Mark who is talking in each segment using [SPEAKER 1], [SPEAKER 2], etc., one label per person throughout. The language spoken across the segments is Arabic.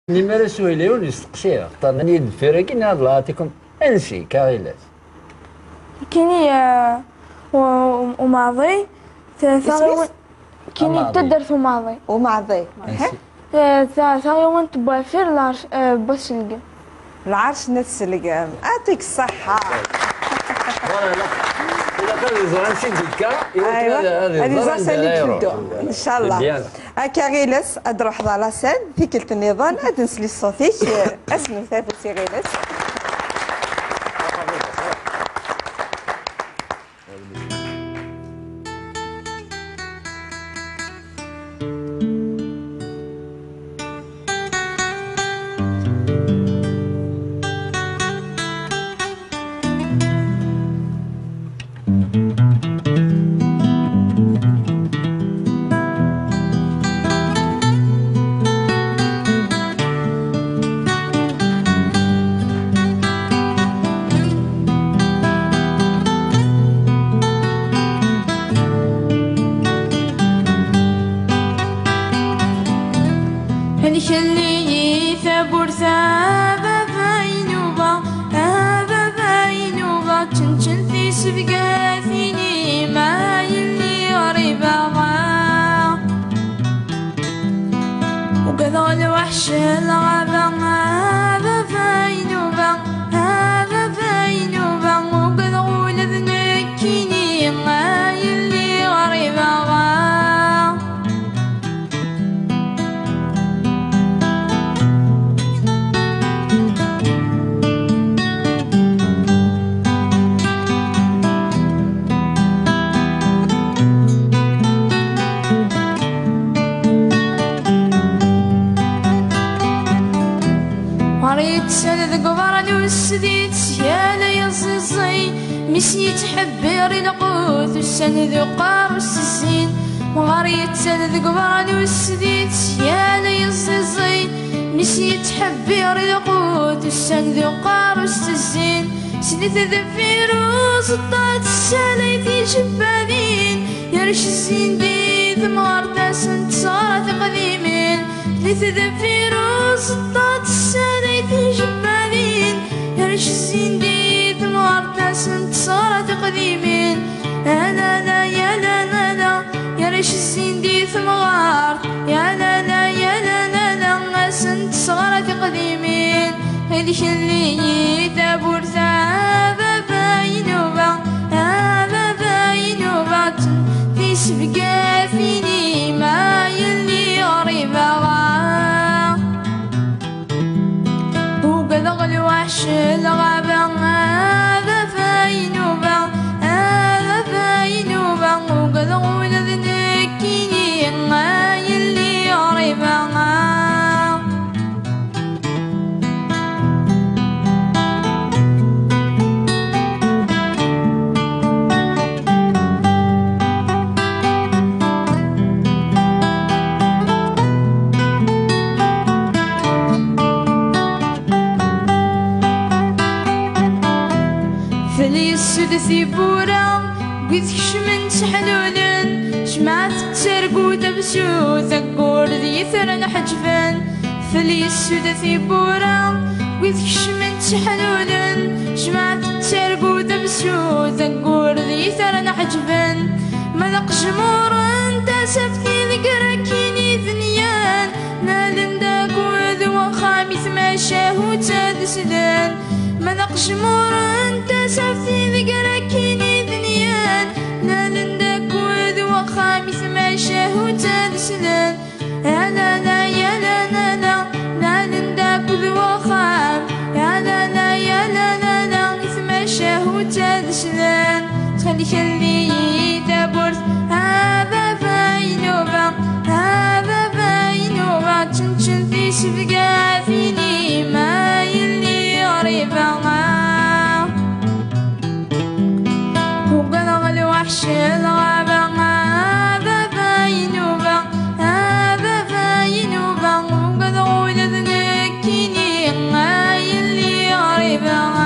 [SPEAKER 1] لما سويليون يستقسيها اختارني الفراكي هاد لاتيكم انسي كاغيلات
[SPEAKER 2] كيني وماضي ثاغي كيني تدرس وماضي ثاغي وانت بافير العرش بسلقم
[SPEAKER 3] العرش نتسلقم يعطيك الصحة. ايوا هذه تبدو ان شاء الله. هكا غيلس ادروح ضا لاسين ثيكلت النظام ادنسلي صوتيك اسمي ثابت غيلس.
[SPEAKER 2] خلي ثابورثا بابا ينوبا تنشن في سبقا فيني ما يلي غريبا وقضى الوحش الغابة بابا ينوبا وقضى ولد نكيني ما يلي غريبا سند قبران والسديد يا ليصيصي مسني تحبير القوت والسند قار والسسين وغريت سند قبران والسديد يا ليصيصي مسني تحبير القوت والسند قار والسسين سنت ذفير وسطات السالي في شبابين يرش الزين دي ثمار سنت صارت قديمين لتذفير وسطات السالي في شبابين يرش الزين دي ثمار سنت صارت قديمين لا لا يا لا لا لا يرش الزين دي ثمار يا لا لا يا لا لا لا سنت صارت قديمين هذيك اللي تابور بابا ينوبا في سبقا فيني ما يلي غريبا الوحش الغابة بابا ينوبا وقد ولد نكيني ما يلي غريبا ثي بورا قد كشمن تحلولن جمعت تسرقو تبسو ثقور ذي ثرن حجفن فلي السودة ثي بورا قد كشمن تحلولن جمعت تسرقو تبسو ثقور ذي ثرن حجفن مذق جمور انت سفتي ذكرك كيني ثنيان نالن داك وذو خامث ما شاهو تادسدان مذق جمور انت سفتي ذكرك كيني ثنيان نالن داك وذو خامث ما شاهو تادسدان يا لا لا يا لا لا لا نالن داك وذو خام يا لا لا يا لا لا لا إثما شاهو تادسدان تخلي خلي تابورت هذا باينوبا تنشن في سبقا فيني ما يلي غريبا وقلغ الوحش الغابة بابا ينوبا وقلغ ولد نكيني ما يلي غريبا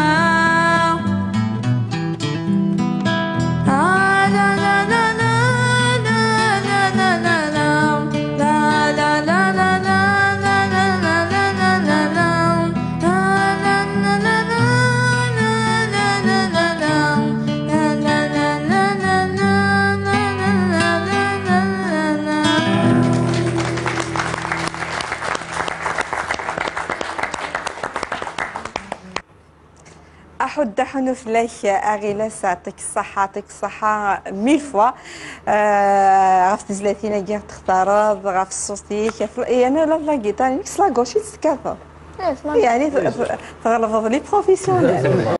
[SPEAKER 3] أحد حنوث لك أغيلاس يعطيك الصحة يعطيك الصحة 1000 فوا غاف تزلاتينا كاع تختارض غاف الصوتيك أنا لا جيتار نكس لا غوشي تسكافا يعني تغلفظ لي بروفيسيونيل